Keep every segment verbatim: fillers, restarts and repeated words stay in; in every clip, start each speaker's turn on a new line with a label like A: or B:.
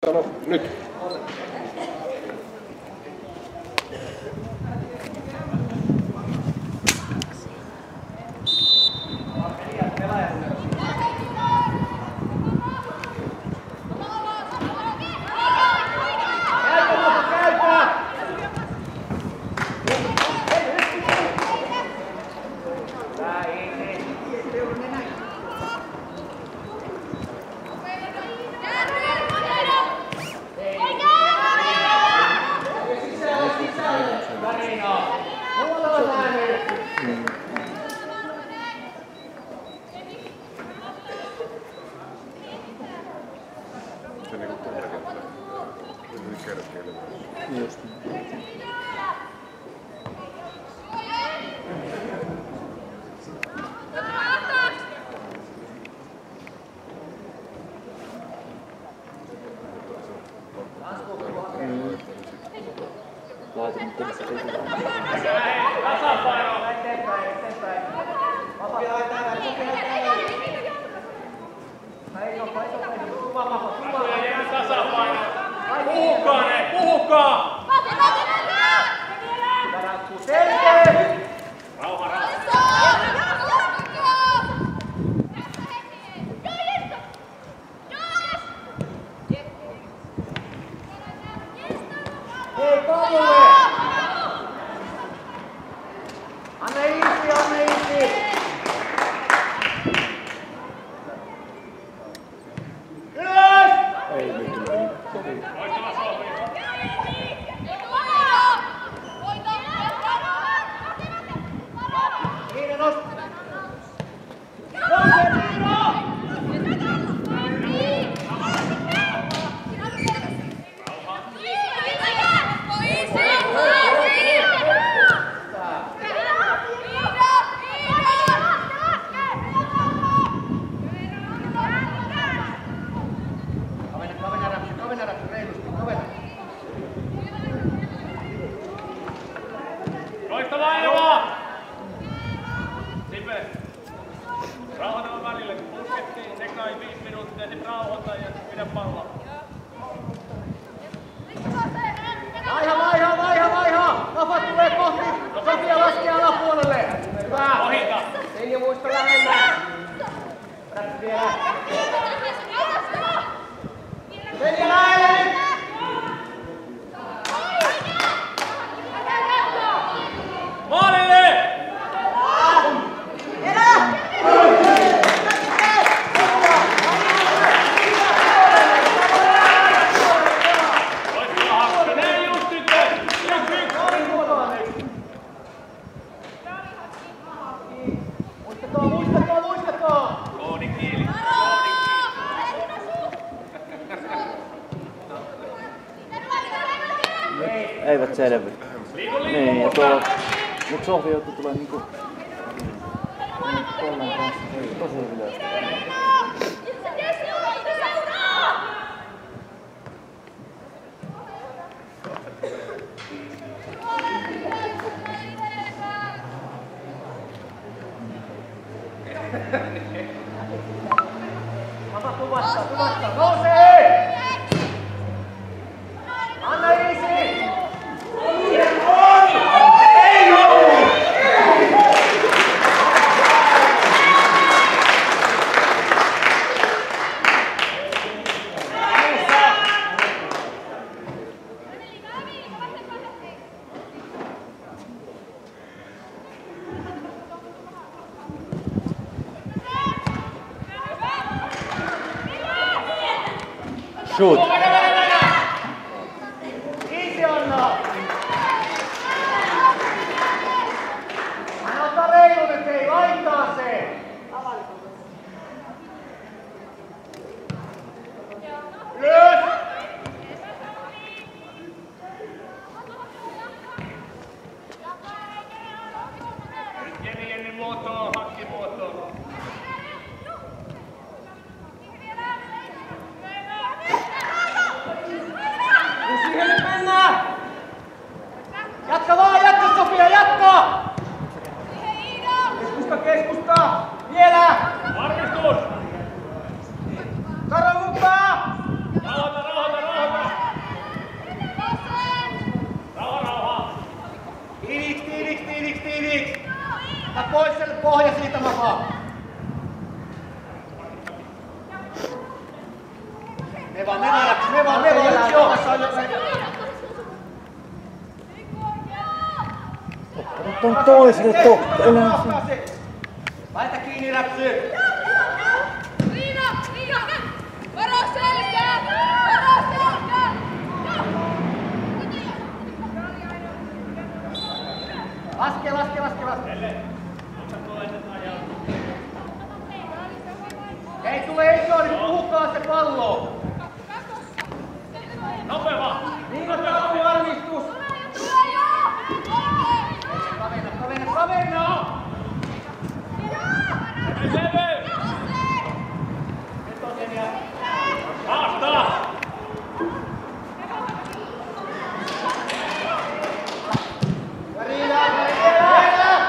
A: Sano nyt.
B: Eivät selvi. Niin, ja tuo... Mut Sohvi joutuu tulee niinku... Kolmen kanssa. Tosi ylös.
C: Ota tuvasta, tuvasta, nousee! Anna Iisi! Ei oo!
B: Shoot!
C: Iisi Anna! Hän ottaa reilu nyt, ei laittaa se! Ylös!
D: Jenni, Jenni muotoon, hakki muotoon.
C: Siihen nyt mennään! pohja siitä makaa. Me vaan, me vaan, me vaan, me vaan, yksi johdossa on jo.
B: Nyt on toiselle tohtoille.
C: Laita kiinni räpsy.
A: Riina, Riina, varo selkää, varo selkää.
C: Laske, laske, laske, laske. Ei tule iso, niin puhukaa se pallo.
D: Nopea vaan!
C: Riina, tää on varmistus. Kavenna, kavenna, kavenna!
D: Leve!
C: Nyt on sen ja...
D: Haastaa!
C: Ja Riina, Riina!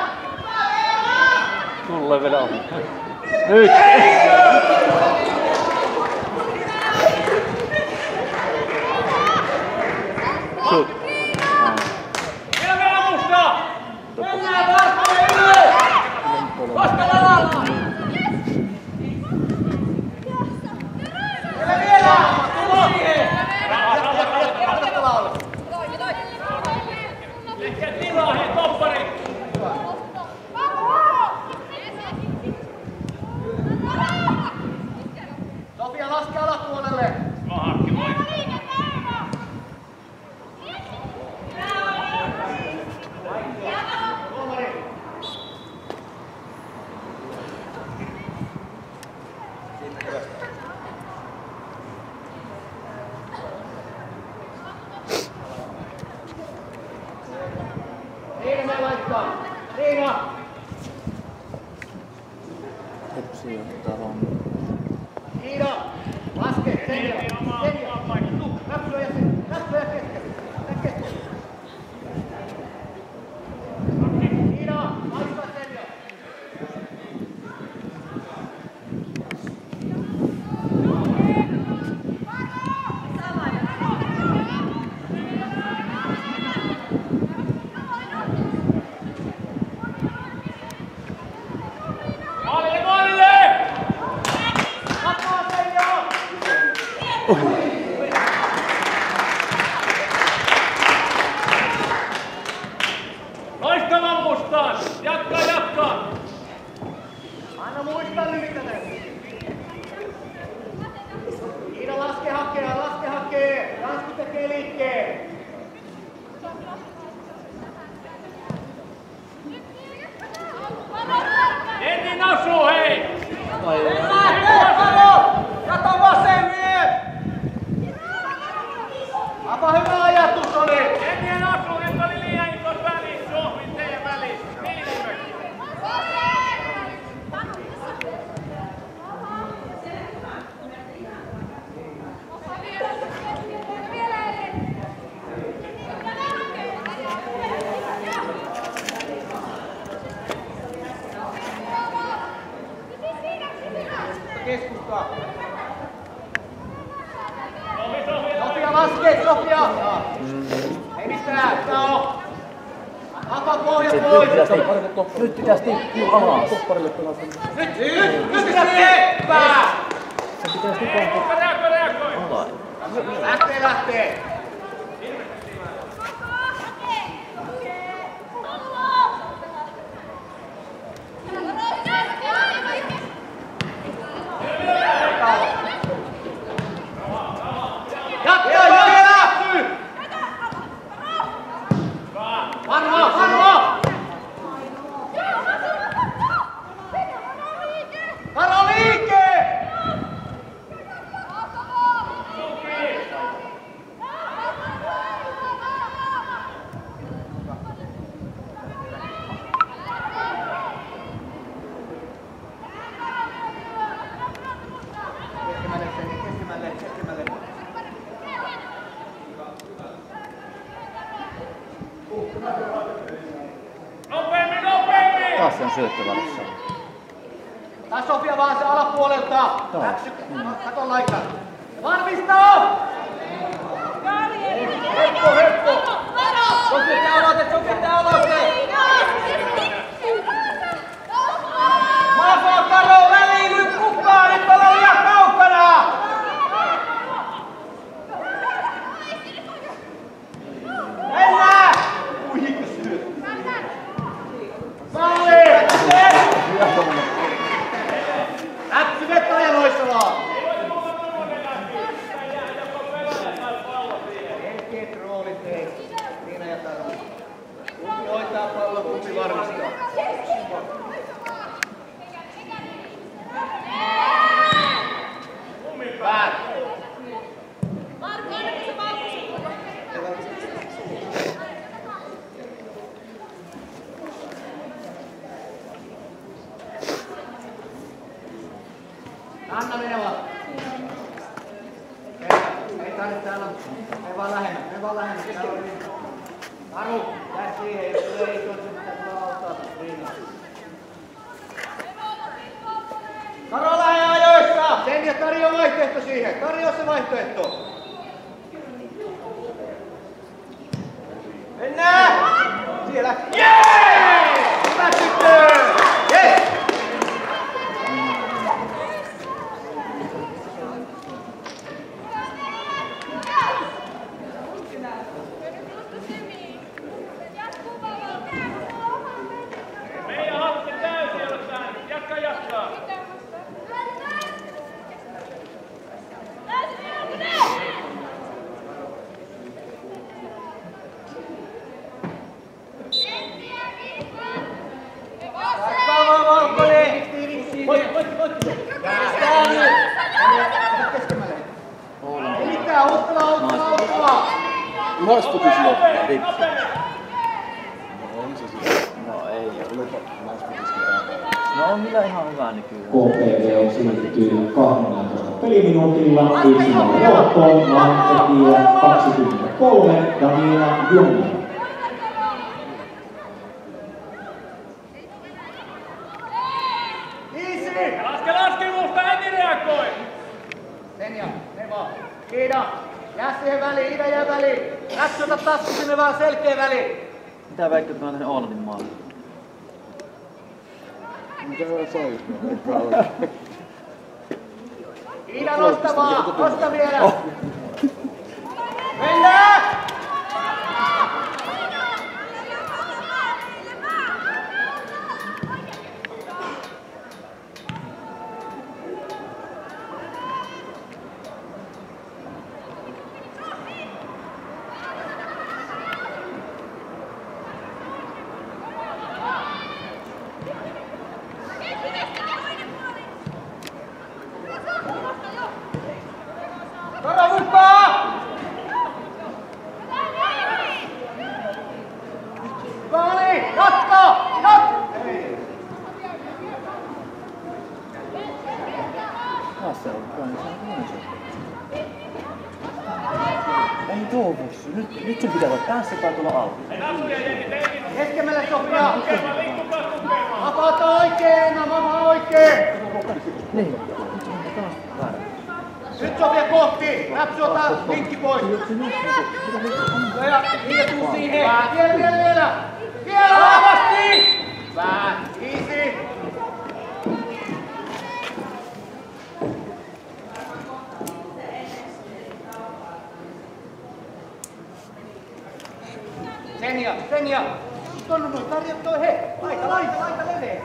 B: Tulee vielä ohi. Nyt! Shoot.
D: Vielä vielä musta!
C: Mennään Varkolle ylös! Koska lavalla! Vielä vielä! Tulo siihen! Jatka talalle!
D: Tehkää tilaa, hei toppari!
C: Sofia, laske alapuolelle!
D: Mä hakki voi.
C: Riina, me laittaa! Riina!
B: Hepsi ottaa homma.
C: Riina! Laske! Senja! Senja! Tuu! Räpsyä ja sen! Räpsyä ja keskelle! Tää keskelle! Riina! Laittaa Senja!
D: Maalille, maalille!
C: Takaa Senja!
D: Loistava mustaan! Jatkaa, jatkaa!
C: Anna muistaa lyhykätä! Riina, laske hakea! Laske hakee! Ransku tekee liikkeen!
D: Jenni nasu, hei!
C: Kato vasemmille! Apa hyvä ajatus oli!
D: Jenni nasu, nyt oli liian isos väliin, Sohvin teidän väliin. Niinimökin.
C: Keskustaa!
D: Sohvi, Sohvi,
C: Sofia, laske! Sofia! Ei mitään, tää on! Apa pohja
B: Nyt
C: pois!
B: pitäisi tippua. Nyt pitäisi tippua alas.
C: Nyt! Nyt! Nyt pitää teppää!
B: Se pitäisi tippua
D: reagoi, reagoi!
B: alas.
C: Lähtee, lähtee! Jatka, jatka! Vanha, vanha! Varo liike! Keskimmälle, keskimmälle, keskimmälle.
D: Nopeammin, nopeammin!
B: Taas on syöttövälissä.
C: Taas Sofia vaan se alapuolelta.
B: Taas.
C: Läpsy. Kato laita. Varmistaa! Heppo, heppo! Sofia, tää aloite, Sofia, tää aloite! Jussi varmistaa. Väärin.
A: Marko, annako se paukkusi?
C: Anna mene vaan. Ei tarvitse täällä. Me vaan lähemmä. Me vaan lähemmä. Taru, jää siihen. Jos ei tuossa pitää tulla auttaa. Karo lähe ajoissa! Sen ja tarjoa vaihtoehto siihen. Tarjoa se vaihtoehto. Mennään! Siellä. Jee! Hyvä tyttö! Yes!
D: Meidän happi täysin jossain. Jatka, jatkaa.
C: Ei mitään, ottelaa, ottelaa, ottelaa!
B: Naisputis jo. Ripsi.
E: On se siis.
B: No ei oo.
E: Naisputiskin täällä.
B: No on kyllä ihan hyvä nykyään.
F: K P V siirtyy kahdennellatoista peliminuutilla yksi nolla johtoon, maatekijä kaksikymmentäkolme, Daniela Junni.
C: Iisi!
D: Laske, laske, muusta eni reagoi.
C: Senja, ne vaan. Kiida, jää siihen väliin, Ida jää väliin. Rätsytä tasku sinne vaan selkeä väliin.
B: Mitä väittää, että mä oon tehnyt Oulatin maalle?
E: Mitä hyvä sai? Eikä oikein.
C: Ida nosta vaan, nosta vielä. Mennään! Karo mukaan! Maali! Jatko! Jatko!
B: Taas se on kanssa. Ei tuo bussi. Nyt, nyt sun pitää olla tässä tai tulla auki.
D: Nasuja jengi, tein.
C: Keskemmälle Sofia!
D: Tukemaan, liikkukaa tukemaan.
C: Vapaata oikein, mama oikein!
B: Niin. Nyt sun pitää taas väärä.
C: Nyt Sofia kohti! Läpsy ota linkki pois! Ja Niida tuu siihen! Vielä, vielä, vielä! Vielä vahvasti! Vähän, easy! Senja, Senja! Tonne noin, tarjoa toi, hei! Laita, laita, laita leveä!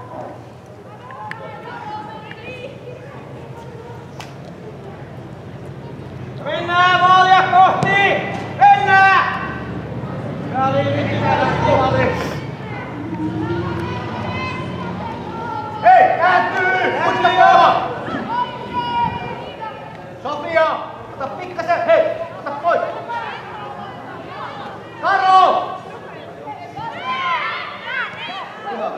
C: Mennään maalia kohti! Mennään! Ja liivi maali! Hei, kääntyy! Muistakaa! Sofia! Ota pikkasen, hei! Ota pois! Karo! Hyvä.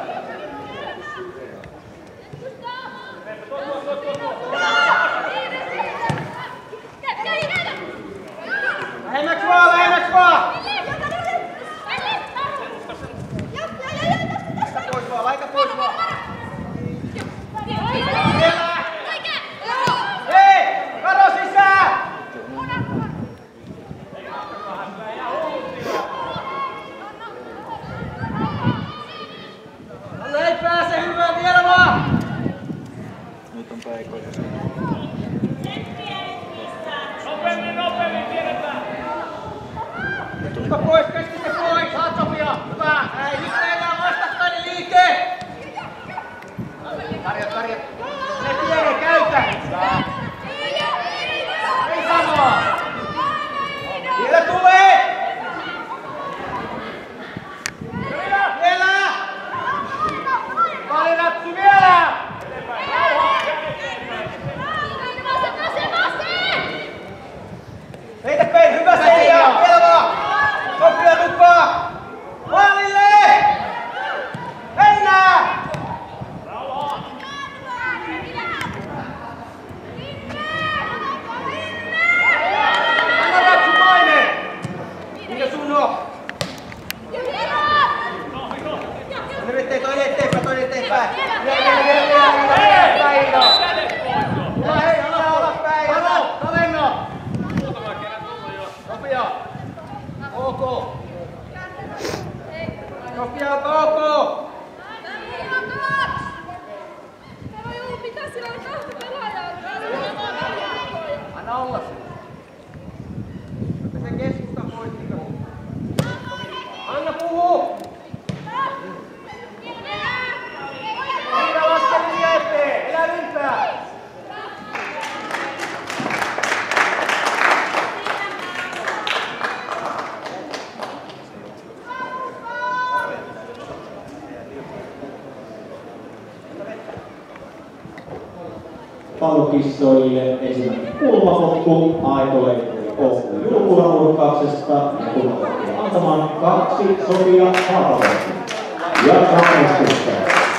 C: Lähemmäks vaan, lähemmäks vaan! Laita pois vaan, laita pois vaan! Vielä! Hei! Karo sisään! Alle ei pääse, hyvää vielä vaan!
B: Nyt on päikoja.
D: Nopeammin, nopeammin, tiedetään.
C: Tutka pois, keskistä pois! Saat Sofia! Hyvä! Ei, nyt tehdään vastakkainen liike! Tarja, tarja! Ne pieni käytä! Hyvä! Ei sanoa! Vielä tulee! Vielä! Sofia! Ok! Sofia, ok! Anna olla se. Sen keskustan pois. Anna puhuu! Minä lasken linja eteen! Elä ympää!
F: Pallokissoille ensimmäinen kulmapotku, aitoleikkuri Oulu Julkulan urkkauksesta ja kulmapotkuja antamaan kaksi Sofia Haapavuosi. Ja rangastusta.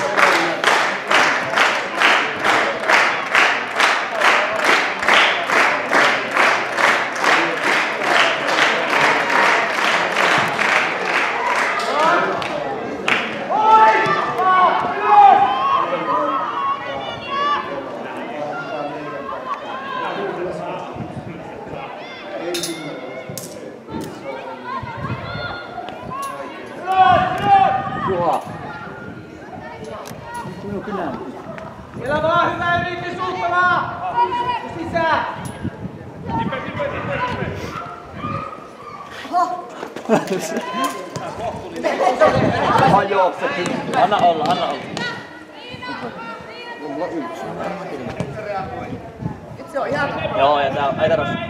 B: Juha. Minunkin näin.
C: Siellä vaan hyvä yritys Suuttamaa! Sisään!
D: Tipe, tipe, tipe, tipe.
B: Aha, juoksekin. Anna olla, anna olla. Mulla on yksi.
A: Se on ihan...
B: Joo, ja tää ei tarvitse.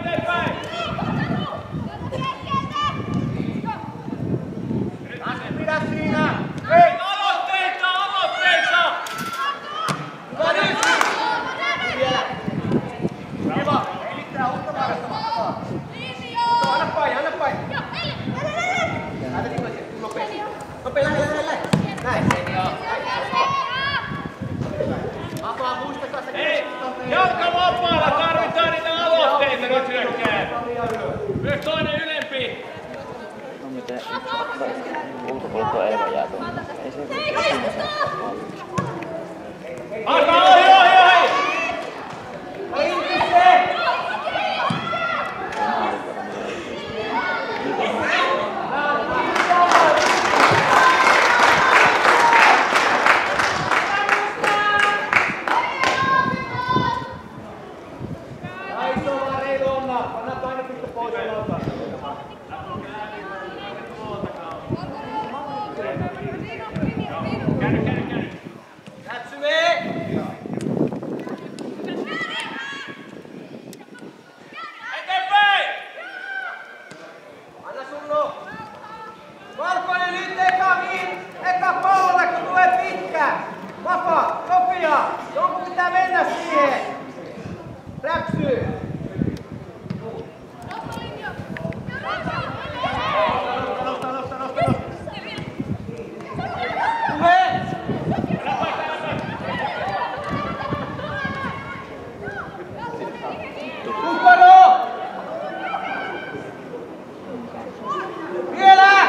C: Pidä siinä!
D: Hei, aloitteita, aloitteita!
C: Hyvä nyt! Vielä! Kiva! Elittää Uttamaarasta mahtavaa! Anna paini, anna paini! Lähde nopeasti! Nopeasti, lähde, lähde, lähde! Näin! Apaa, muistakaa se
D: Hei,
C: keskustan.
D: jalka vapaalla, tarvitaan niitä aloitteita nyt hyökkää. Myös toinen ylempi.
B: No miten? Ulkopuolelta on Eeva jää tuonne. Ei se...
D: Anna ohi, ohi, ohi!
C: Irti se!
D: Käänny, käänny, käänny. Eteenpäin!
C: Anna Sunnu! Valkoinen nyt eka niin, eka pallolle kun tulee pitkä! Vapaa, Sofia! Jonkun pitää mennä siihen! Räksyy! Nosta, nosta, nosta, nosta! Tule! Kumpano! Vielä!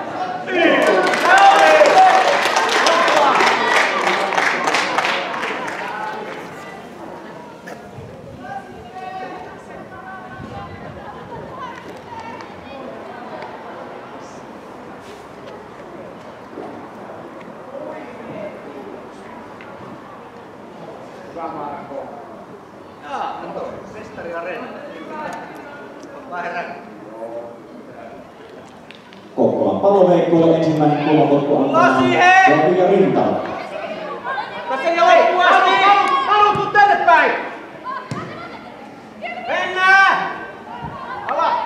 C: Jaa, kato, mestari Areena. Vai herran?
F: Kokkolan paloveikkoille ensimmäinen kulmapotku antamaan Sofia Rintala.
C: Tässä ei ole kuuasti! Halu, tuu tänne päin! Mennään! Ala!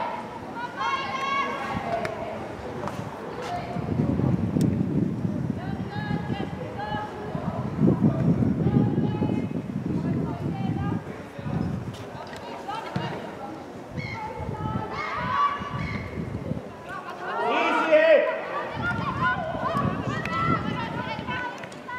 C: Easy!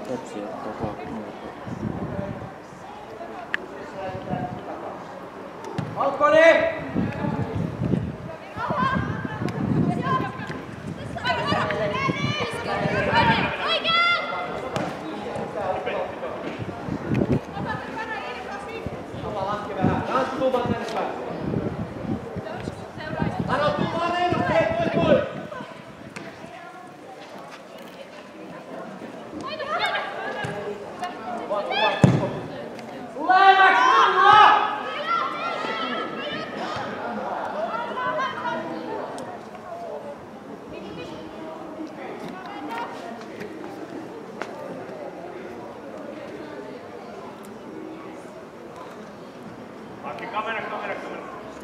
B: Tepsi ottaa kaksi muuta.
C: Valkoinen!
D: Hakki, kamera, kamera, kamera.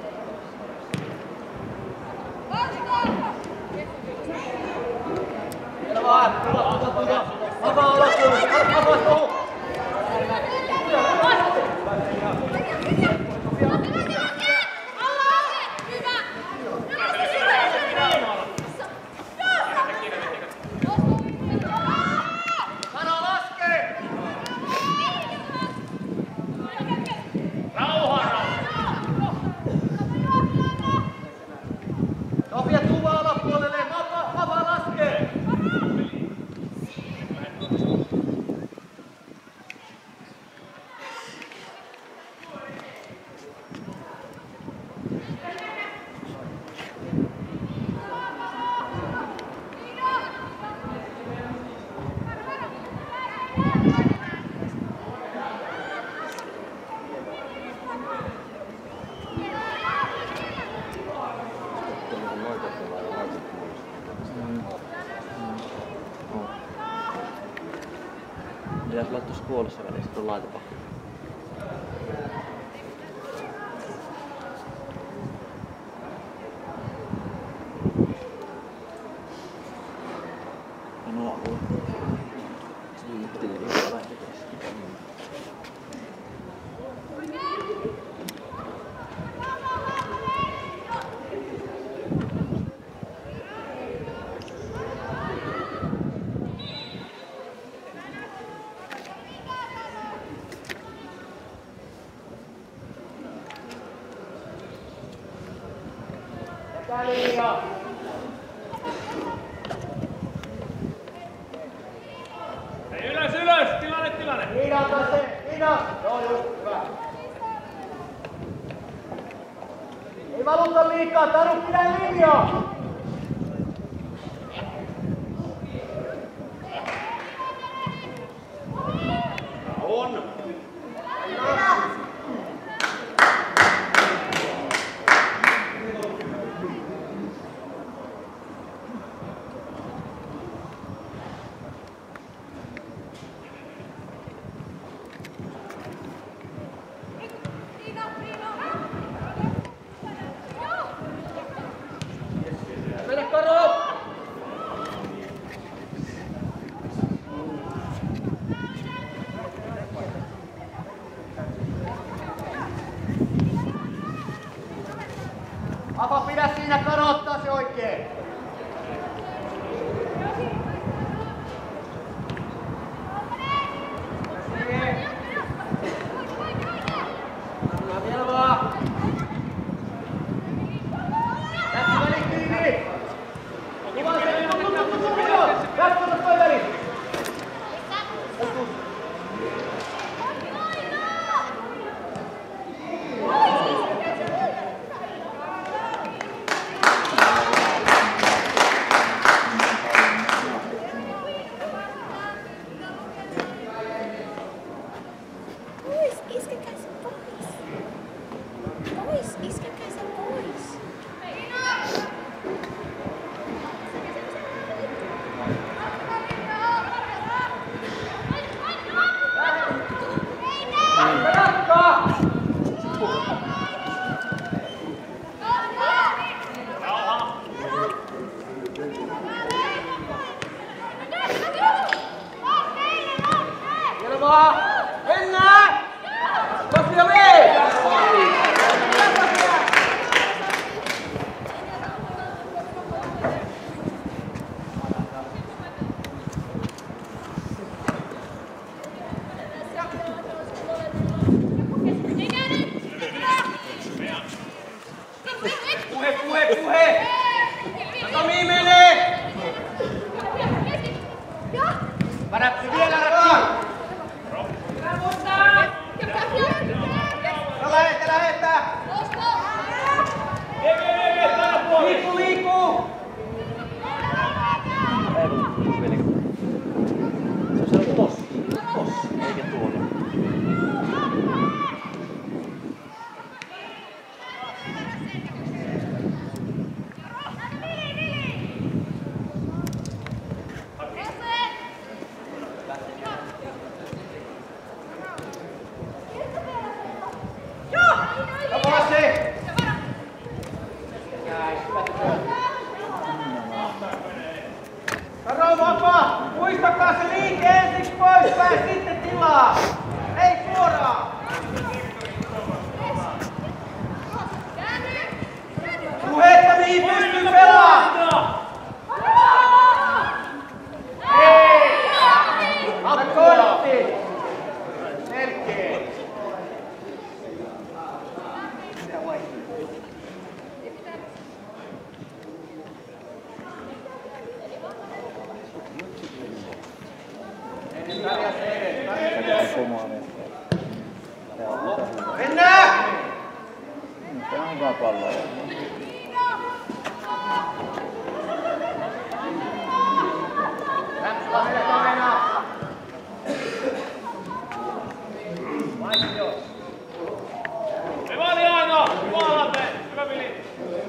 C: Vielä vaan! Tulla, tulla, tulla! Avaa loppuun! Avaa loppuun! Sano laskee!
D: Rauha, rauha.
C: Sofia tuva alapuolelle! Vapaa, vapaa laskee!
B: Pitäis olla tuossa puolessa välissä tuon laitopakki. Ja nuo voi. Siirteli vielä lähtökäs.
C: Linja!
D: Hei, ylös, ylös! Tilanne, tilanne!
C: Liina taas se! Liina! Joo, just, hyvä. Ei valuta liikaa, Taru, pidä linjaa!
D: On!
C: Mene Karo! Apa, pidä siinä, Karo, ottaa se oikein! Vielä vaan! Lähti väliin kiinni! Kuva se! Lähti ota toi väliin!
A: Pois, iskekaa se pois. Pois, iskekaa se pois.
C: Jatkaa!
D: Rauha!
C: Vielä vaan! Mennään! Sofia vei! ja sitten tilaa! Ei suoraan! Puhetta mihin pystyy pelaamaan! Ei! Kortti! Selkeä! Mennään!
B: Tämä on hyvä pallo.
C: Lämpsula meille kamena! Vaikio!
D: Hyvä Liano! Hyvä Lante! Hyvä Vili!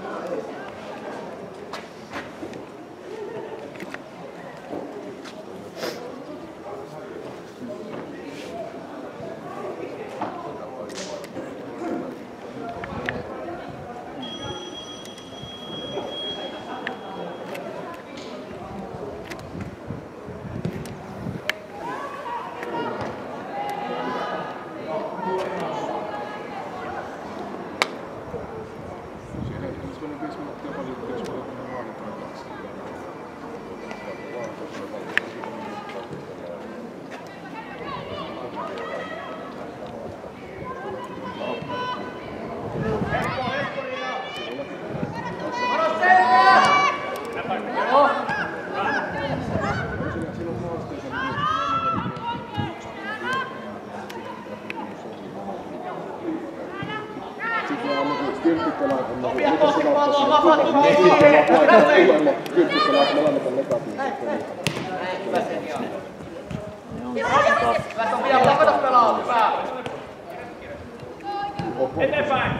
D: Eteenpäin!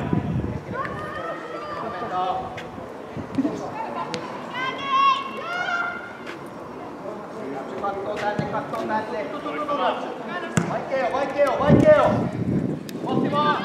C: Kattoo tänne, kattoo tänne. Vaikeo, vaikeo, vaikeo! Otti vaan!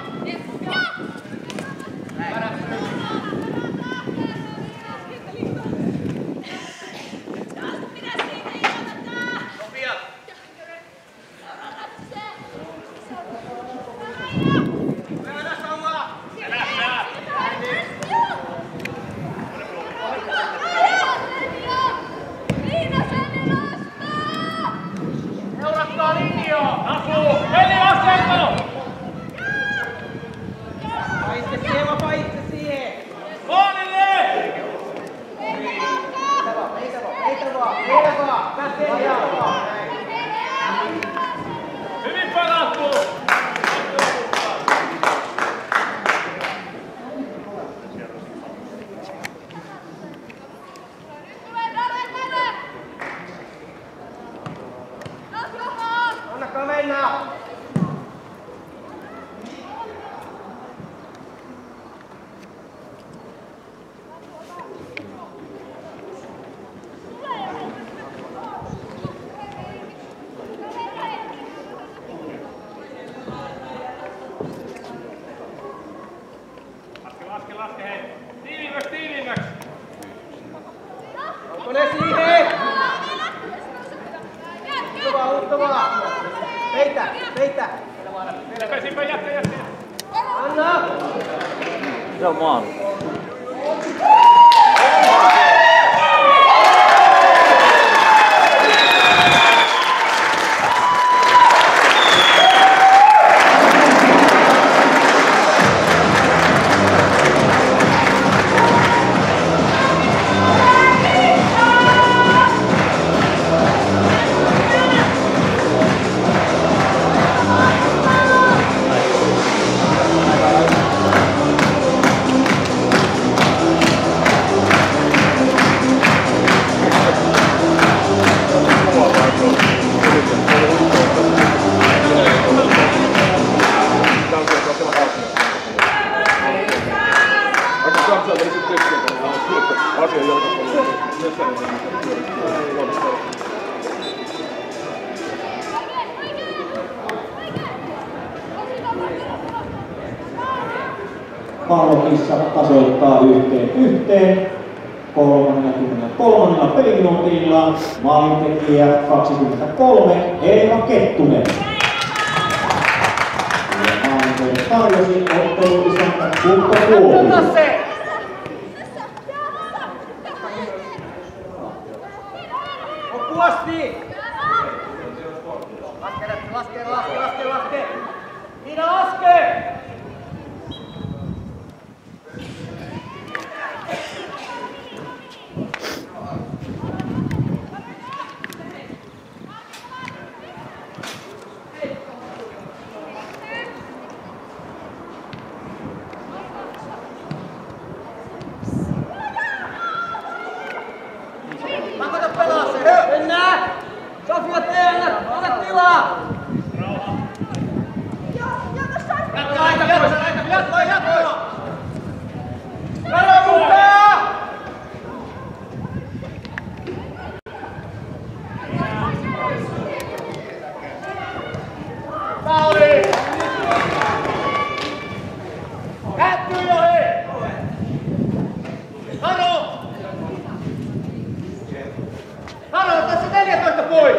D: Hyvin pelattu!
C: Annakaa mennä!
D: Laske, laske, hei! Tiiviimmäksi, tiiviimmäksi!
C: Onko ne siihen? Uttavaa, uttavaa! Peitä, peitä!
D: Siipä, siipä, jätkä, jätkä!
C: Anna!
B: Se on maali.
F: Pallokissa tasoittaa yhteen yhteen. kolmekymmentäkolme peliminuutilla maalintekijä kaksikymmentäkolme Eeva Kettunen. Ja maalintekijä tarjosi otteluisäntä Kukko Kuopio.
C: Kuosti! Laske, laske, laske, laske, laske! Minä laske! Pakota pelaa se! Mennään! Sofia, tee! Anna, anna tilaa! Jatka aika pois! Jatko, jatko! Karo mukaan! Maali! Kättyy jo hei! Karo! Karo, tässä neljätoista pois!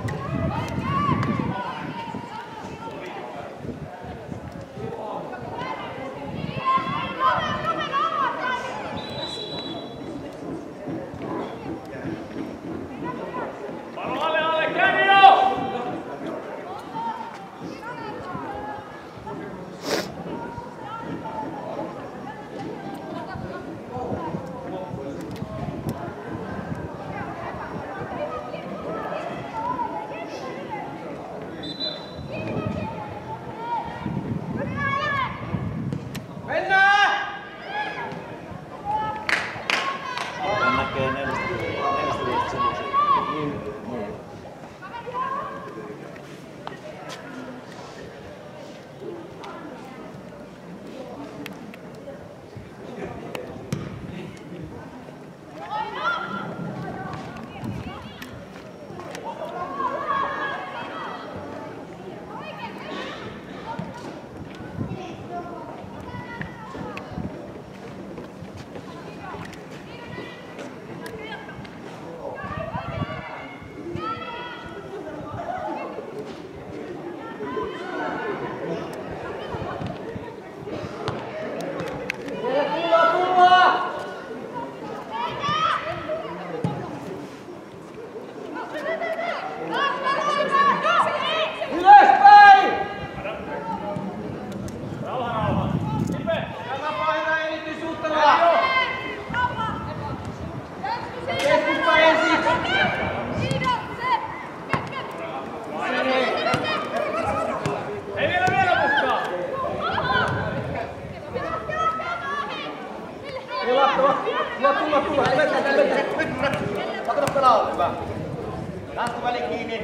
C: Lasku väli kiinni.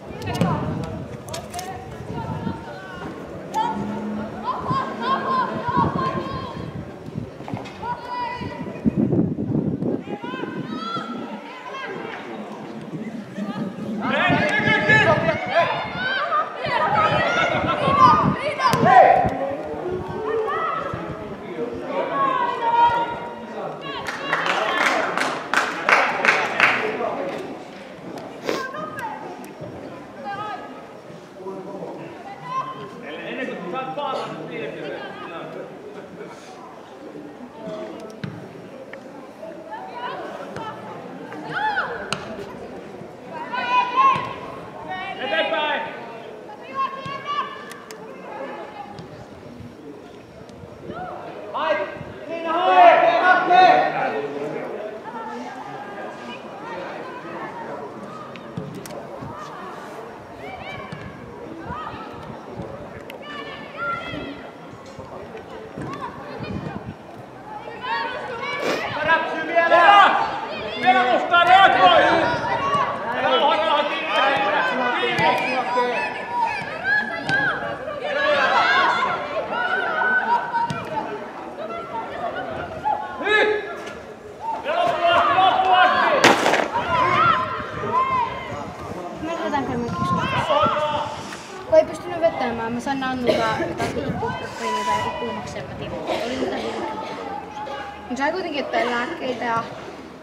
A: Kun ei pystynyt vetämään, mä sain Nannulta jotain puhkappaini tai kuumaksi, en mä tiedä. Oli jotain hyvää. Mä sain kuitenkin jotain lääkkeitä ja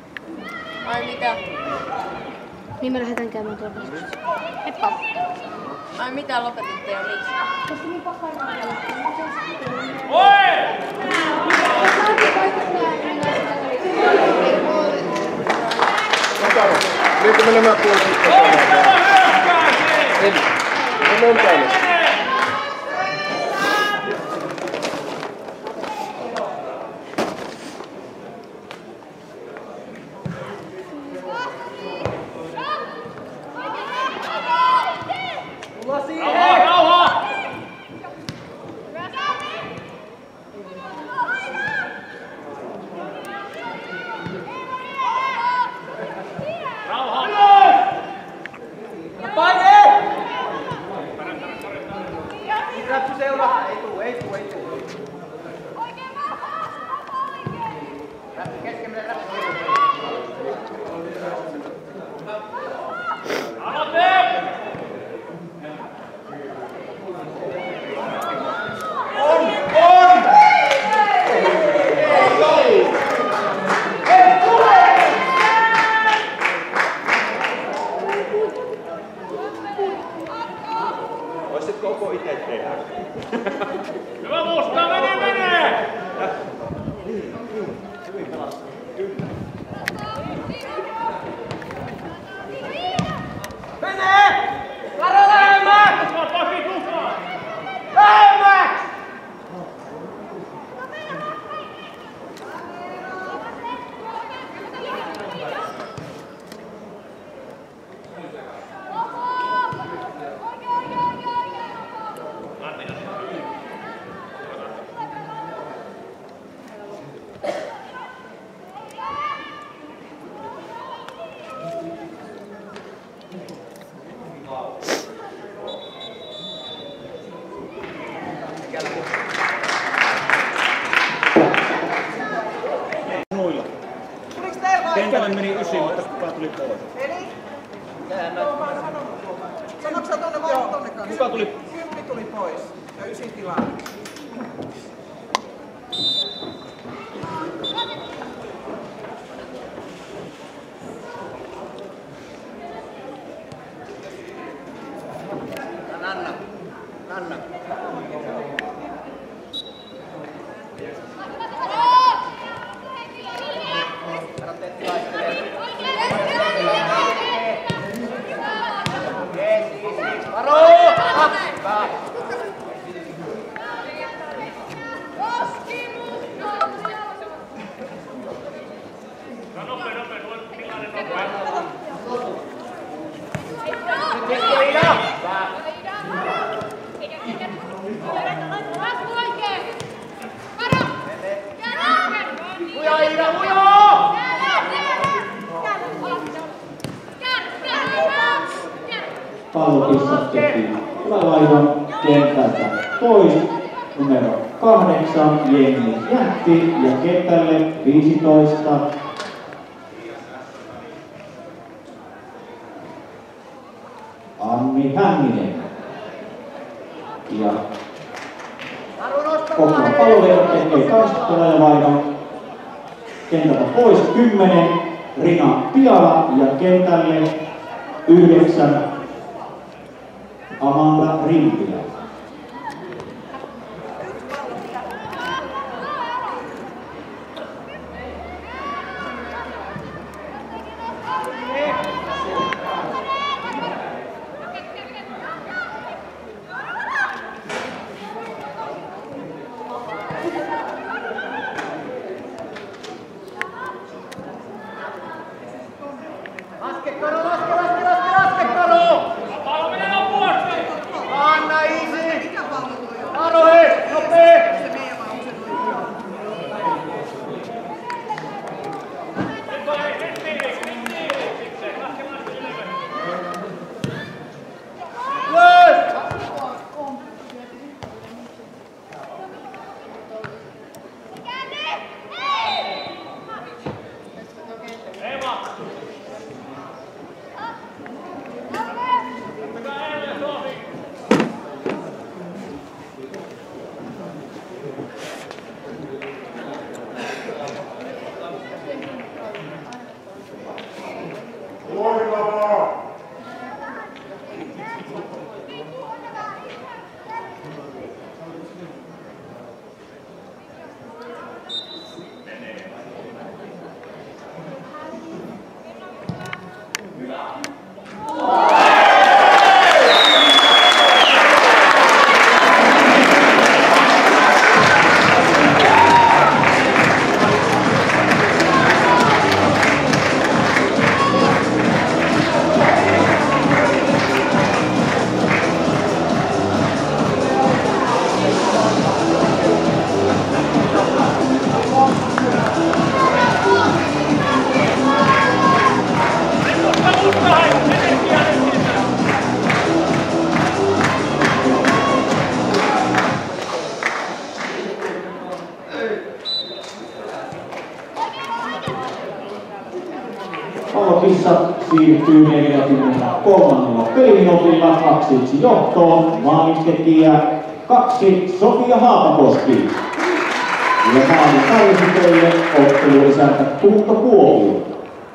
G: Ai mitä?
A: Niin me lähdetään käymään tuolla vastuussa. Heippa!
G: Ai mitä lopetitte ja miksi?
A: Koska niin pakkaa
D: Oi!
E: Liitkö me nämä puolet sitten? Ei. No on käynyt.
D: Rauha, rauha! Rauha!
C: Paine! Rapsu seuraa. Ei tuu, ei tuu, ei tuu. Rapsu keskemmille, rapsu
D: Aloite!
C: On! On! Ei tule!
H: Voisit koko itse tehdä.
D: Hyvä musta, mene, mene!
C: Mene! Varo lähemmäs!
D: Tuo paki tukaa!
C: Lähemmäs!
E: Noilla.
C: Tuliks teillä vai?
E: Kentälle meni ysi, mutta kuka tuli pois?
C: Eli? Sanoitko sä tonne vai tonne kanssa?
E: Kuka tuli?
C: Kymppi tuli pois ja ysi tilaa. Nanna. Nanna.
D: Nopea, nopea, tuo tilanne nopea.
C: Uja Iida, uja!
F: Pallo pistettiin ylälaidon kentältä pois. Numero kahdeksan Jenni Jätti ja kentälle viisitoista. Anni Hänninen. Ja koko palloilijoiden tekee kaksittelajavaihdon. Kentältä pois kymmenen Rina Piala ja kentälle yhdeksän Amanda Rimpilä.
C: Laske Karu, laske, laske, laske, laske Karu!
D: Pallo menee lopuksi!
C: Anna Iisi!
F: siirtyy neljäkymmentäkolmannella peliminuutilla kaksi yksi johtoon. Maalintekijä kaksi Sofia Haapakoski. Ja maalin tarvitsiteille ottelu isäntä Tuukka Kuopio.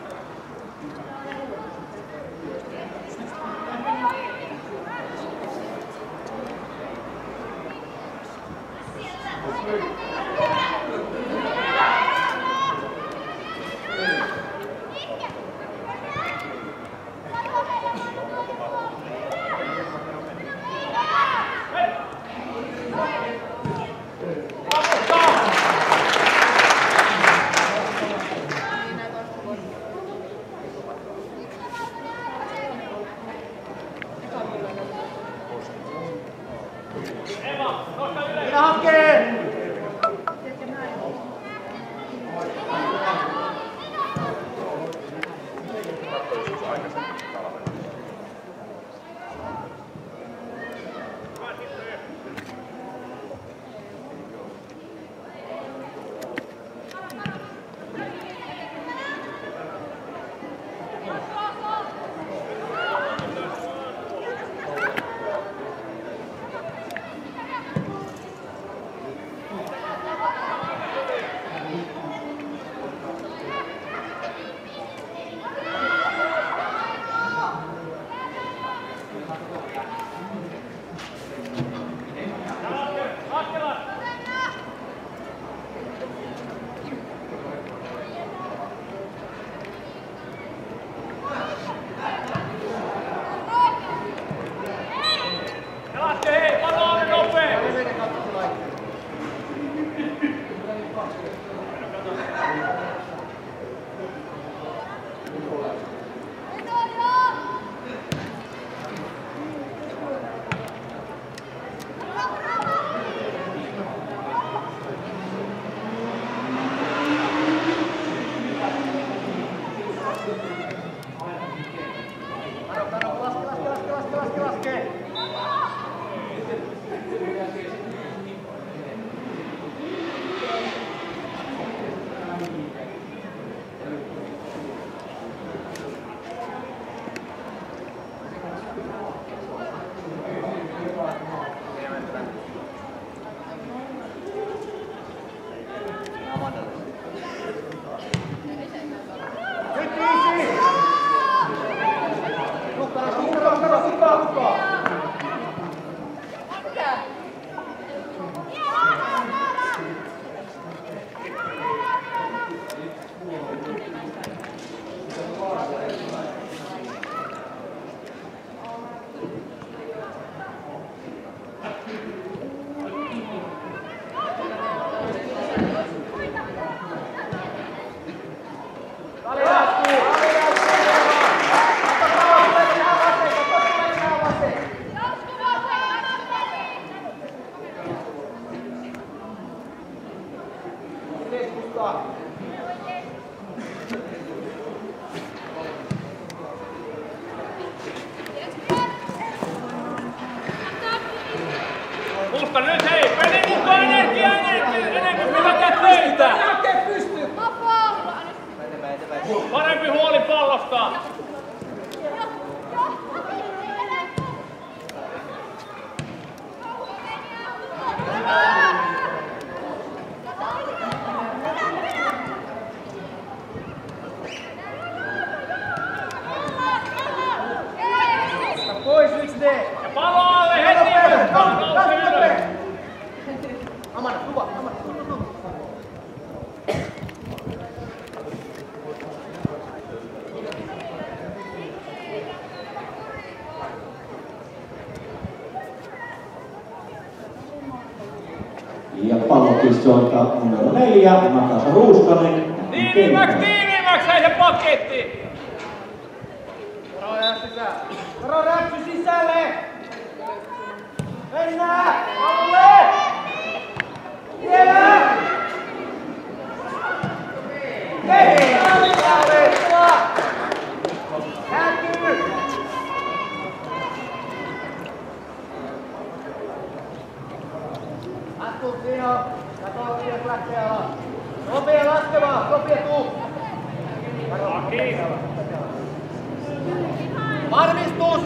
D: Mutta nyt hei, peli mukaan energiaa ennen kuin pitää töitä! Parempi huoli pallosta!
C: Pois yksi D!
D: Ja pallo alle heti!
C: Amana, lupa, Amana, lupa.
F: Ja pallokistoilta numero neljä, Natasa Ruuskanen.
D: Tiiviimmäks, tiiviimmäks, hei se paketti!
C: Varo räpsy sisään! Varo räpsy sisälle! Mennään! Alle! Vielä! Hei! Kääntyy! Astu Tino! Kato, Tios lähtee alas! Nopea laskemaan! Sopia tuu!
D: Kiitos!
C: Varmistus!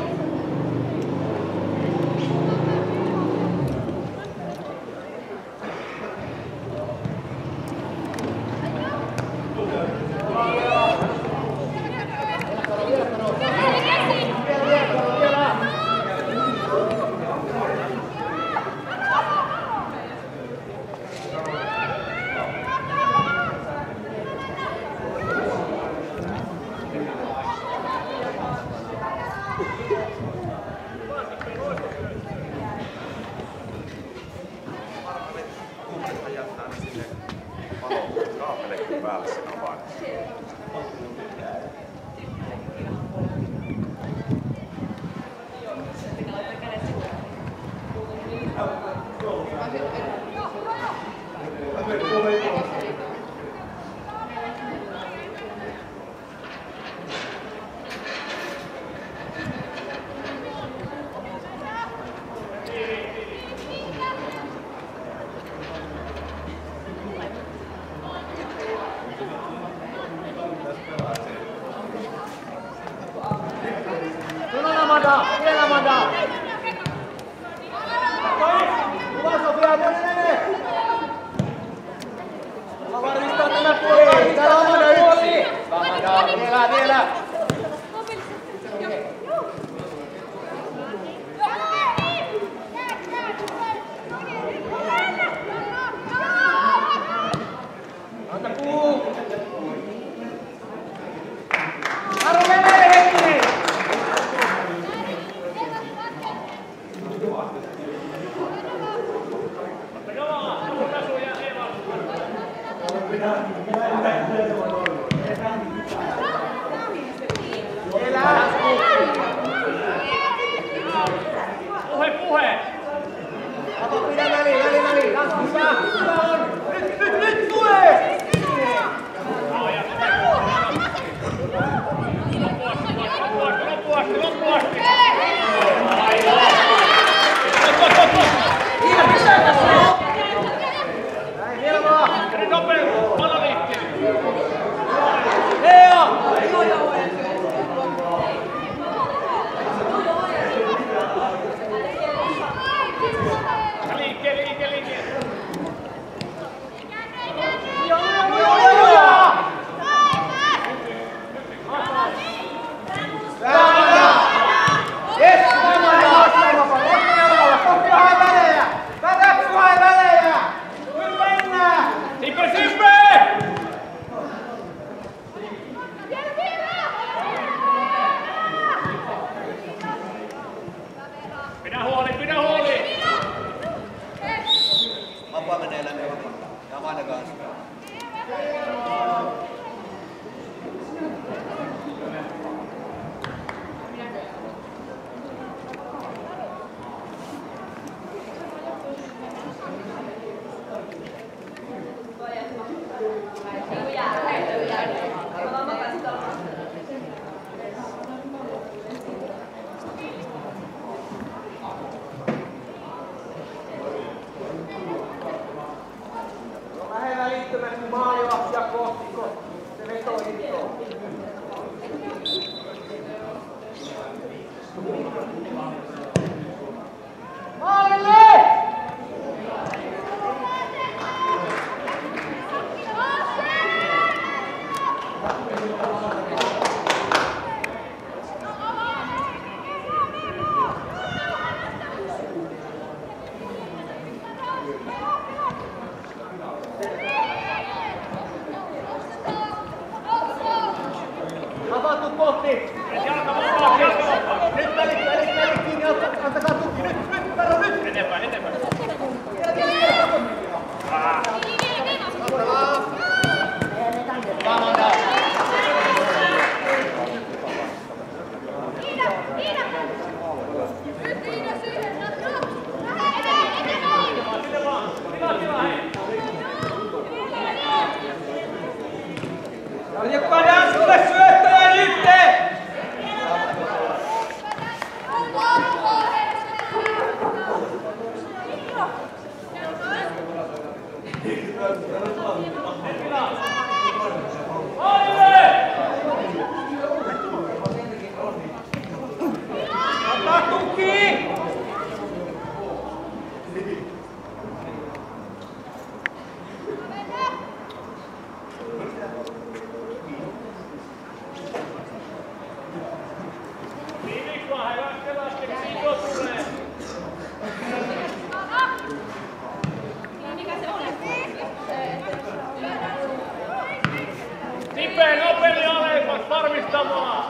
D: Puolustamaan!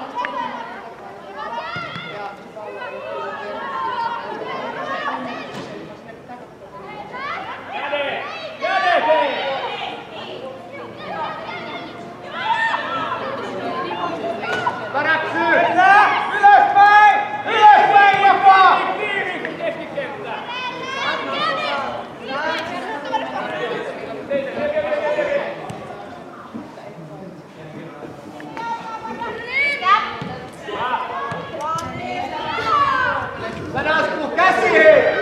D: Käde! Käde hei!
C: Väräksy! Ylöspäin! Ylöspäin, Joko!
D: Kiinni keskikenttä!
C: Tänään astuu käsiin!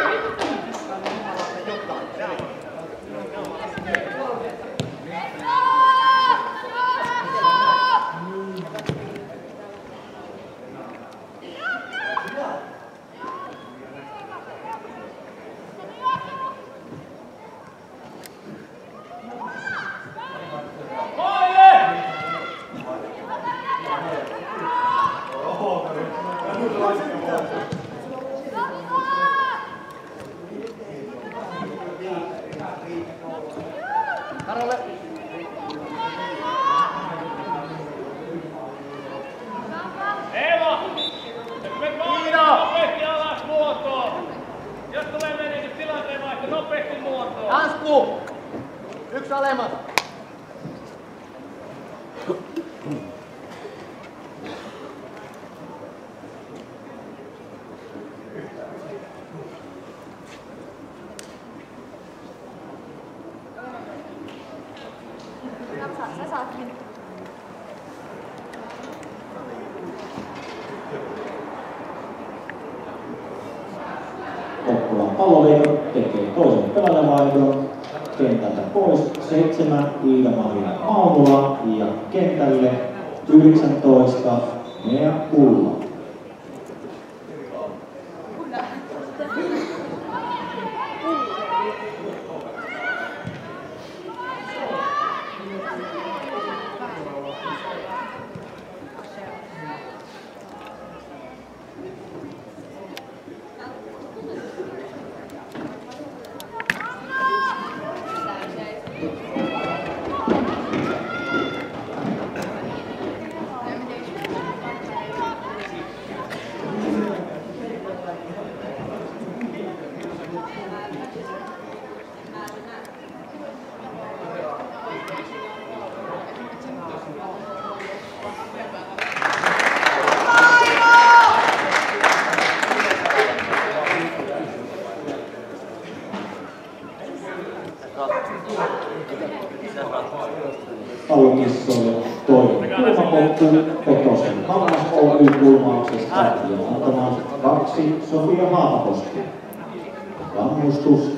C: Karolle.
D: Eeva! Me painitaan nopeasti alas muotoon! Jos tulee menetys tilanteen vaihto, nopeasti muotoon!
C: Hansku! Yksi alemmas.
G: Sä saat mennä.
F: Kokkolan Palloliitto tekee toisen pelaajavaihdon kentältä pois seitsemän Iida-Maria Maunula ja kentälle yhdeksäntoista Nea Pulla. Pallokissoille toinen kulmapottu Petosen Hammas Oy kulmauksesta ja antamaan kaksi Sofia Haapakoski. Kammustusta.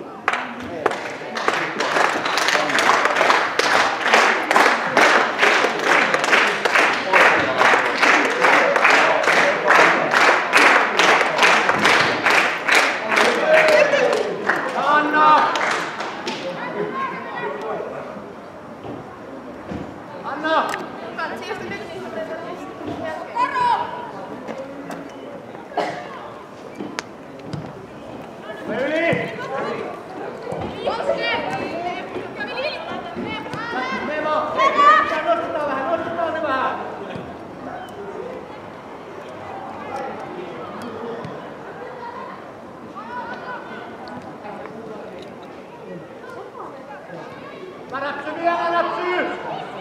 C: Väräksy vielä, Väräksy!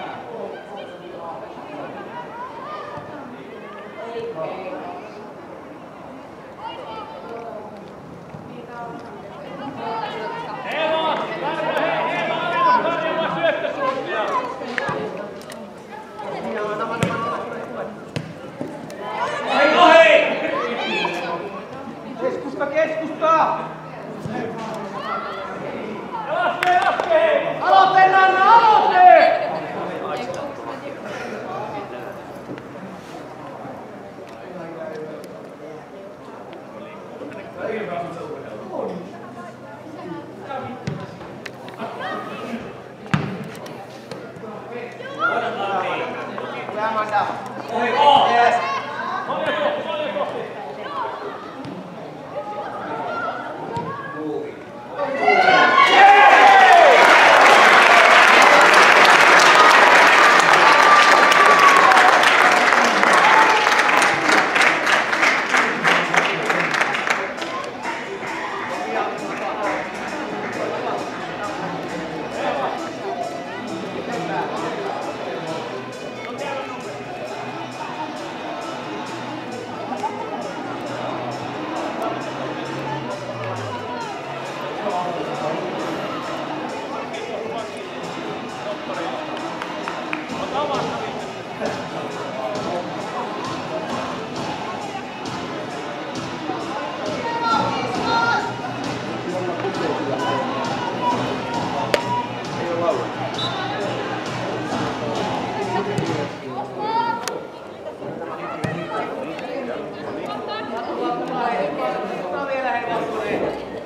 D: Eeva! Tarja hei! Eeva alemmas tarjoamaan syöttösuuntia!
C: Aika hei! Keskusta, keskusta!
D: Laske, laske hei!
C: Aloite, Nanna, aloite! Hyvä, Amanda. Yes.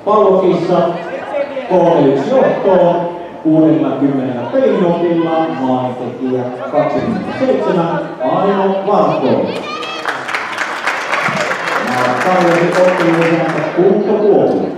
F: Pallokissa kolme yksi johtoon kuudellakymmenellä peliminuutilla maalintekijä kaksikymmentäseitsemän Aino Vartto. Tarjosi otteluisensa Kunto Kuopio.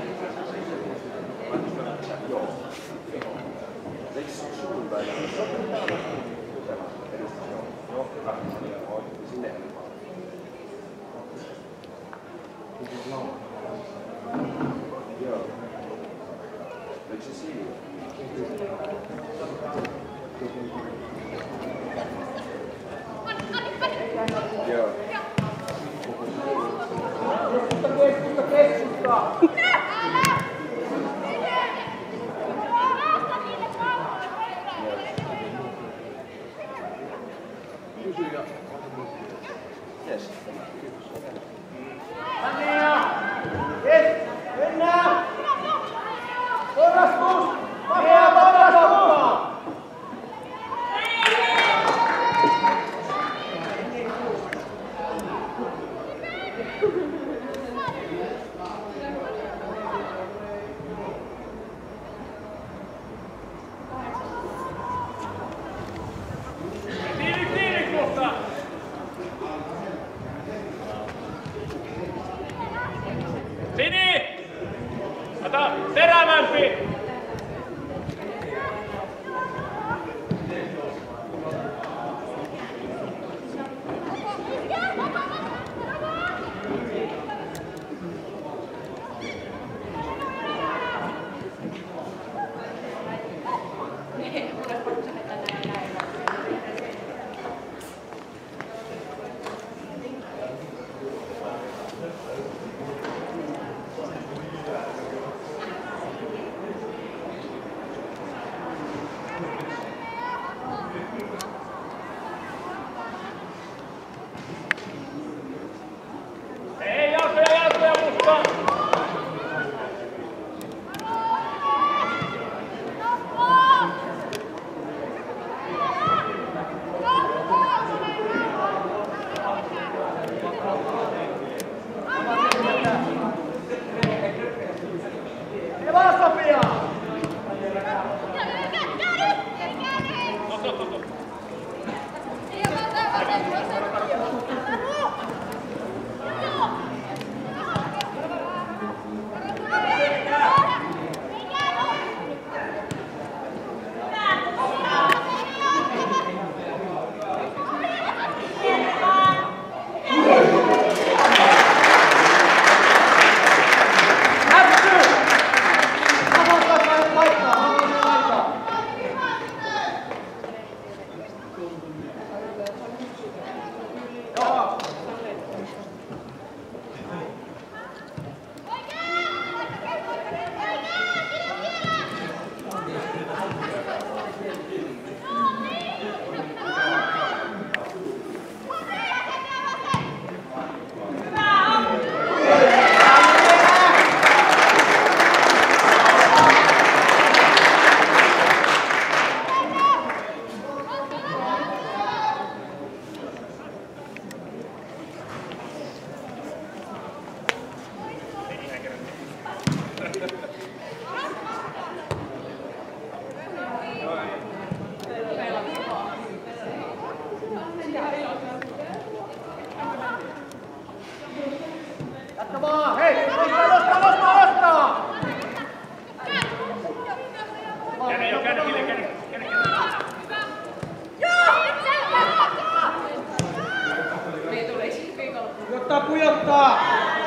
C: Pujottaa, pujottaa!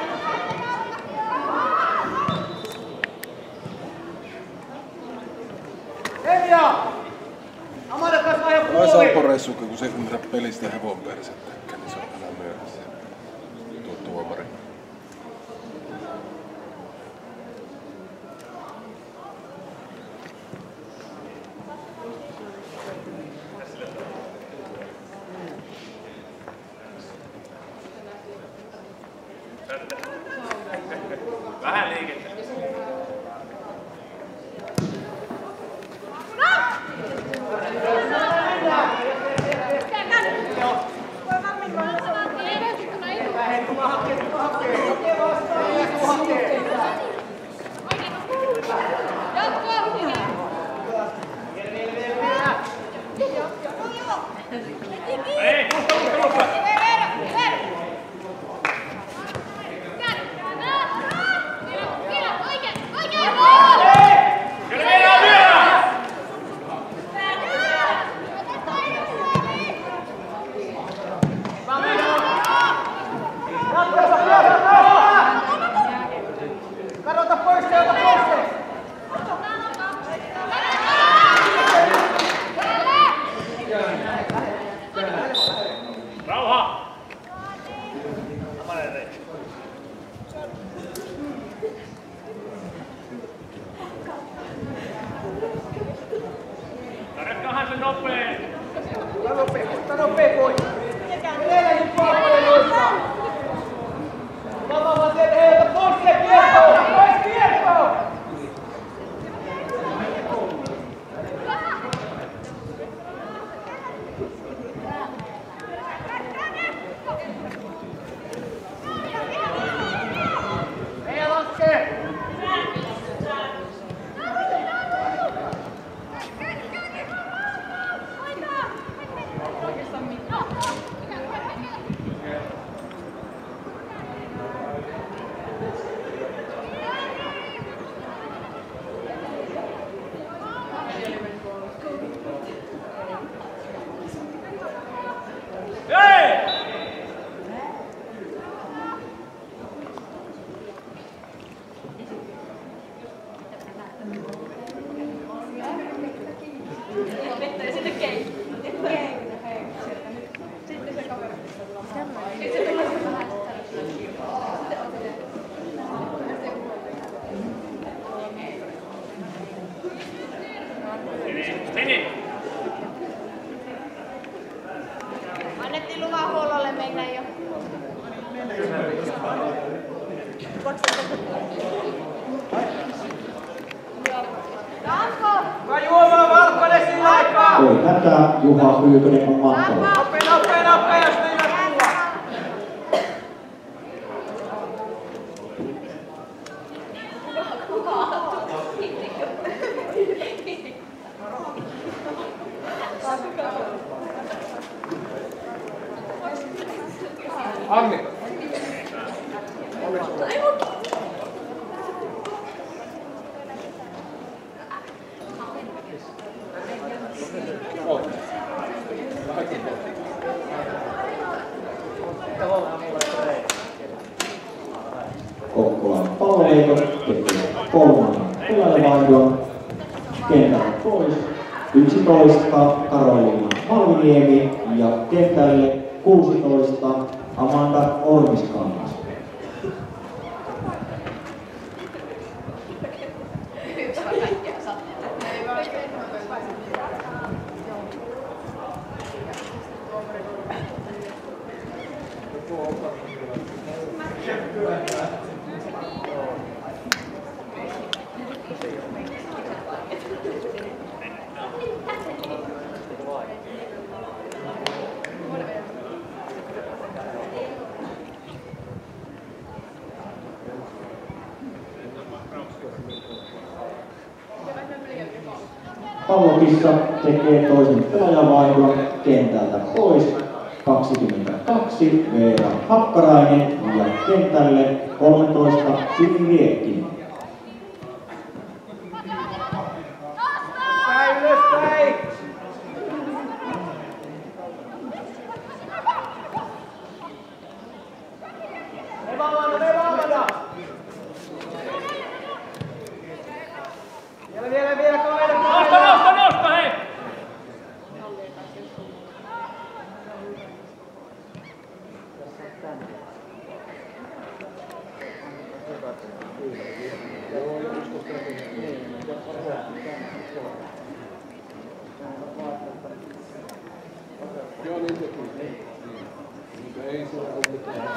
C: Emia! Amanda kanssa ajan puoli!
I: Vai Sampo-reissukin, kun se ei ymmärrä pelistä hevon persettä, niin se on älä myöhässä. Tuo tuomari.
D: Vähän liikettä.
C: pois se, ota pois se!
D: Rauha! Tarkkahan se nopee!
C: Ota nopee, ota nopee pois! Edellä nyt palvelee noissa! Vapaa teet, hei, ota pois se kiertoon! Pois kiertoon! Hei, laske!
G: Annettiin luvan huollolle mennä jo.
C: Mä juomaan Valkkonen sillä aikaa!
F: Voi tätä, Juha Pyykönen on mahtava.
C: Nopea, nopea, nopea, jos ne ei tulla!
I: Anni!
F: Kokkolan Palveikot tekee kolmannen pelaajavaihdon. Kentältä pois yksitoista Karoliina Malminiemi ja kentälle kuusitoista Amanda Ormiskangas. Pallokissa tekee toisen pelaajavaihdon kentältä pois kaksikymmentäkaksi Veera Hakkarainen ja kentälle kolmetoista Sini Riekkinen.
C: Päin ylöspäin! Levamana, levamana! Vielä, vielä, vielä, kaverit!
D: Nosta, nosta, nosta, hei!
I: Joo, niin sekin. Mutta ei se ole mitään.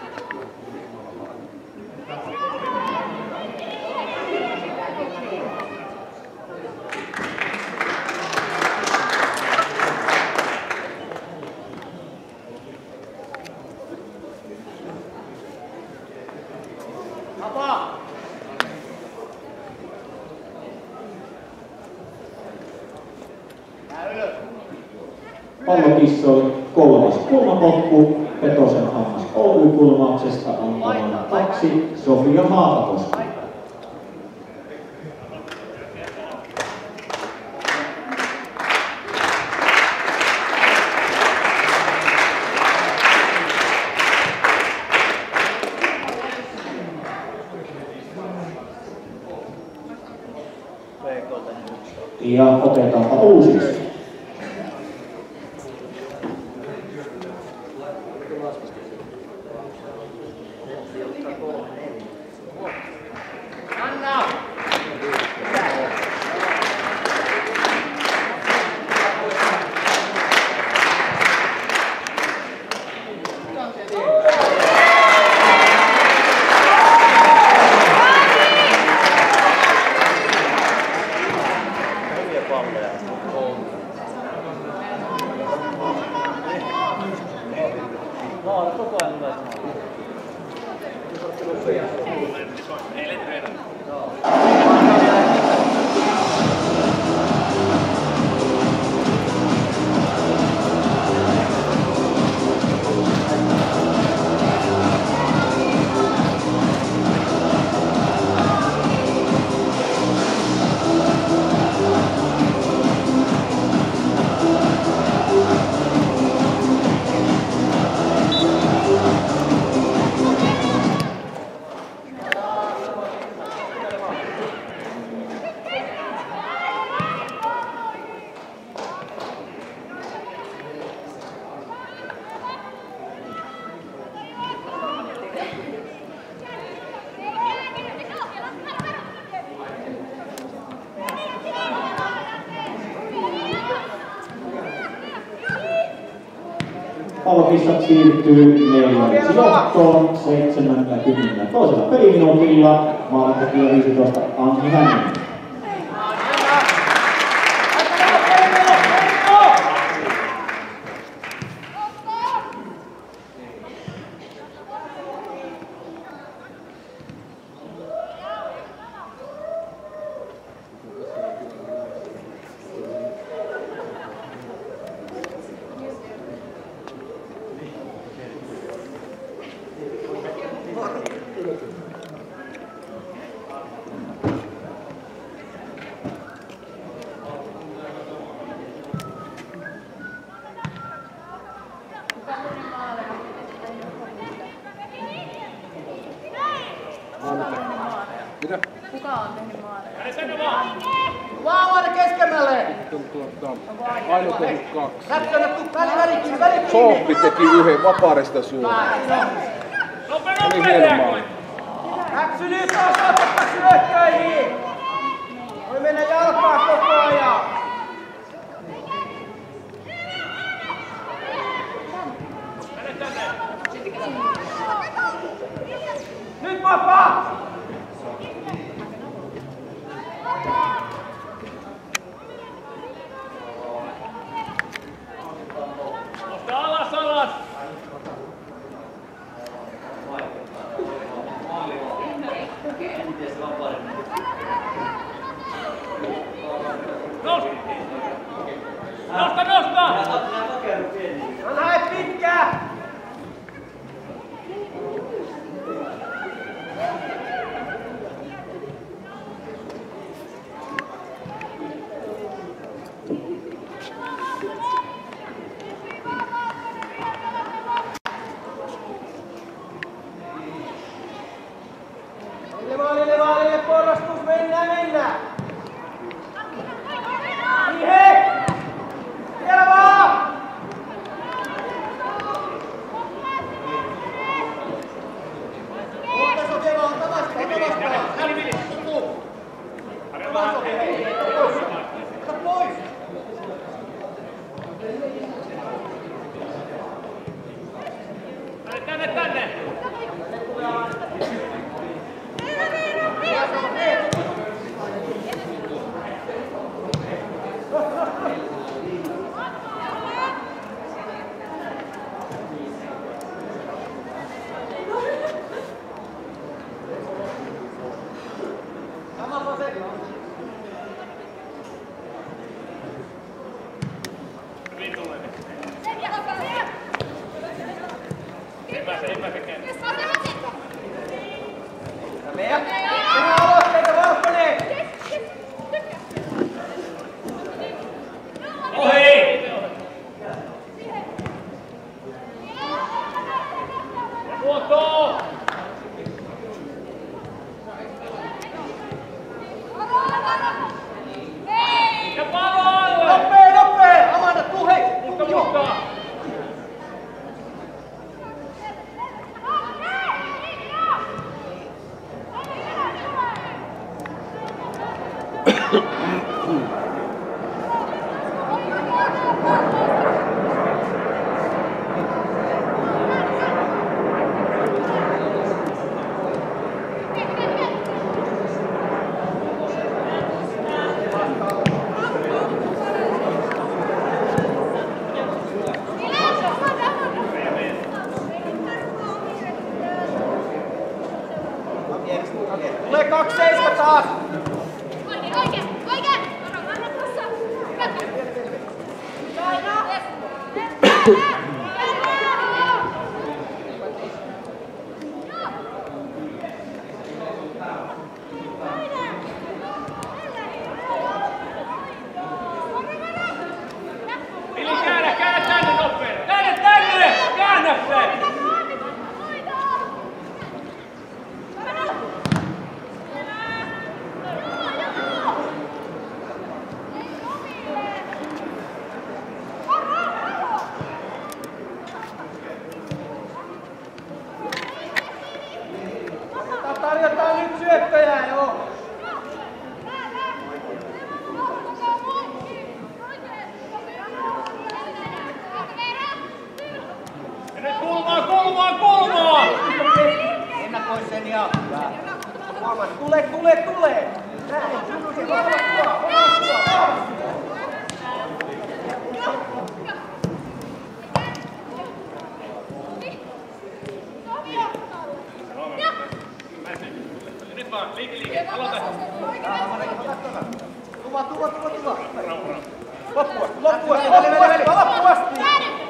F: Pallokissoi kolmas kulmapotku Petosen Hammas Oy-kulmauksesta antamana kaksi Sofia Haatakoski. Ja otetaanpa uusiksi.
C: Anna!
F: Pallokissat siirtyy neljänneksi johtoon seitsemänkymmentä toisella peliminuutilla. Maalintekijä viisitoista Anni Hänninen.
I: Mitä?
G: Kuka on tehnyt maaleja?
C: Vauvalle keskemmälle!
I: Tuota, Aino tehnyt kaksi.
C: Lätkönä väli väli väli.
I: Sooppi teki yhden vaparista suoraan. Oli hieno maali.
C: Läksy nyt osoitetta syökköihin! Voi mennä jalkaa koko ajan! Nyt vapaa!
D: Nosta alas, alas! Nosta, nosta!
C: No lähet pitkää! Maalille, maalille, porrastus, mennään, mennään! Siihen! Vielä vaan! Tulee kaksi seiska taas!
G: Oikein, oikein, oikein! Anna tuossa! Jatka!
D: Eli käännä, käännä tänne nopeasti! Tänne, tänne! Käännä se!
C: Tarjotaan nyt syöttöjä, joo!
D: Ja nyt kulmaa, kulmaa, kulmaa!
C: Ennakoi sen ja... Tule, tule, tule! Näin, Junusen, valvattua, valvattua!
D: Nyt vaan, liike, liike, aloita!
C: Tuva, tuva, tuva, tuva! Loppuasti, loppuasti, loppuasti, loppuasti!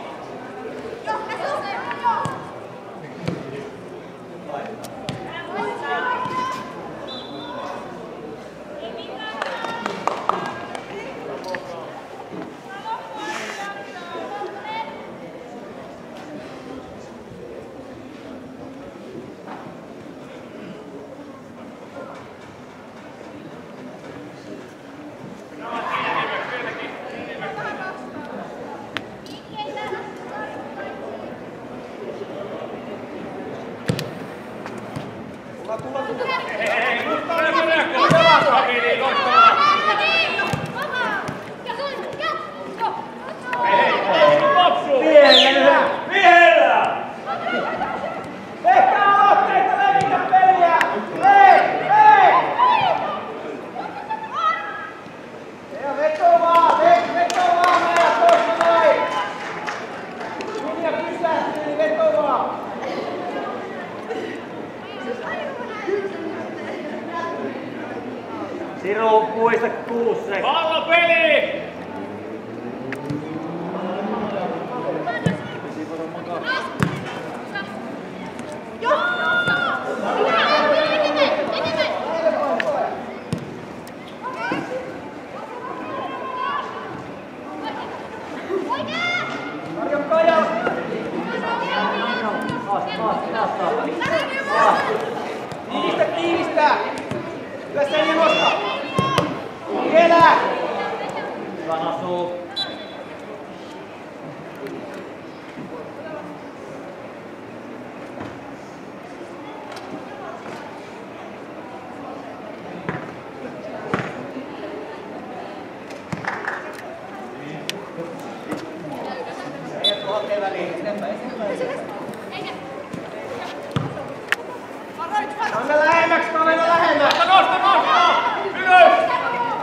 B: Siru, muista kuusi.
D: Pallopeli!
C: Tiivistä, tiivistä! Tässä ei nosta! Vielä!
B: Hyvä Nasu.
C: Anna lähemmäksi, mä mennä lähemmäksi!
D: Nosta, nosta! Ylös!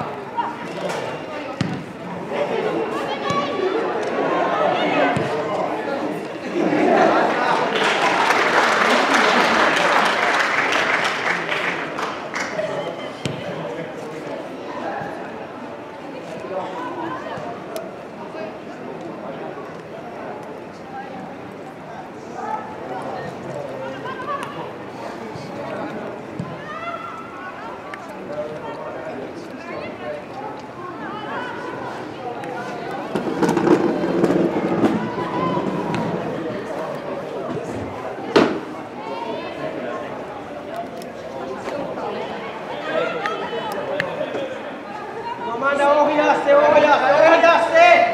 C: Amanda, ohjaa se, ohjaa se, ohjaa se!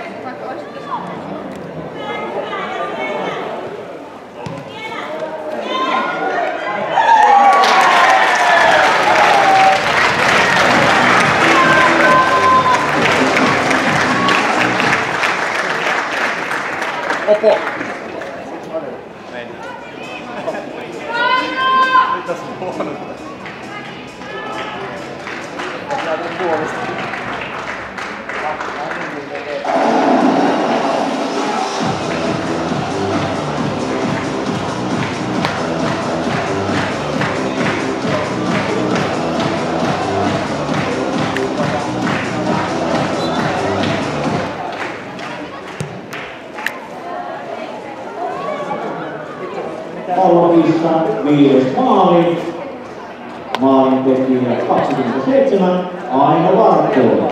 B: Päätän puolesta.
F: Pallokissa viides maali. Maalin tekijä kaksikymmentäseitsemän, Aino Vartiola.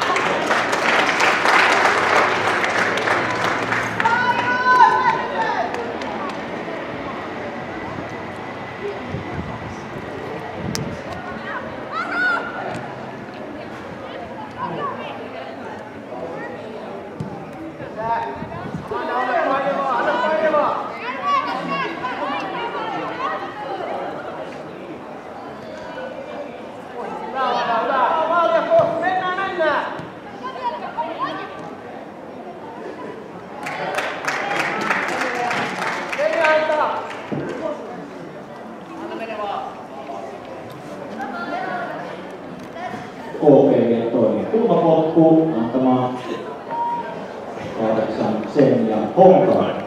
F: K P toinen kulmapotku antamaan kahdeksan sen ja Honkaan.